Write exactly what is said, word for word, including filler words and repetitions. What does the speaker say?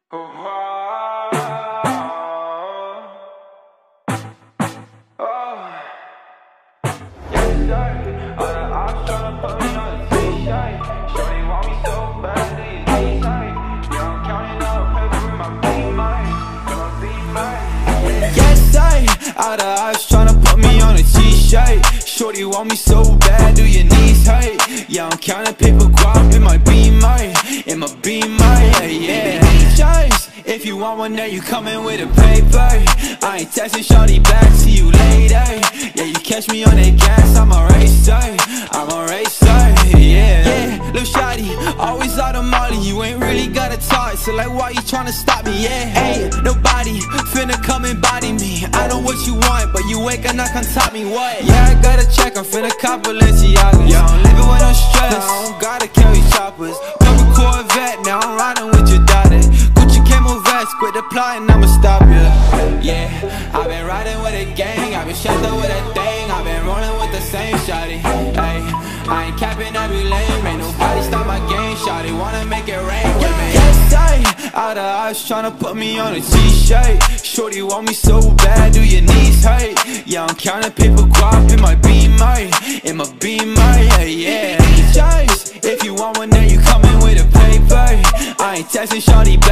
Oh, oh, yes, sir. All the ops tryna put me on the t-shirt. Shorty want me so bad, they need tight. Yeah, I'm counting up paper in my B-mind, in my B-mind. Yes, sir. All the ops tryna put me on a t-shirt. Shorty want me so bad, do your knees hurt? Yeah, I'm counting paper guap in my B-mind, in my B-mind, yeah, yeah. If you want one, then you coming with a paper. I ain't texting shorty back, see you later. Yeah, you catch me on that gas, I'm a racer, I'm a racer, yeah. Yeah, lil' shawty, always out of molly, you ain't really gotta talk, so like why you tryna stop me, yeah? Hey, nobody finna come and body me. I know what you want, but you ain't gonna come top me, what? Yeah, I gotta check, I'm finna cop Balenciagas. Yeah, I'm living with no stress, I don't gotta carry choppers. Double Corvette, now I'm riding with your daughter. Quit applying, I'ma stop you. Yeah, I've been riding with a gang, I've been shut up with a thing, I've been rolling with the same shawty. Hey, I ain't capping every lane, ain't nobody stop my game. Shawty wanna make it rain with me. Yes, I, all the eyes tryna put me on a t-shirt. Shorty want me so bad, do your knees hurt? Yeah, I'm counting paper guap in my B-mind, in my B-mind, yeah, yeah. If you want one, then you coming with a paper. I ain't texting shawty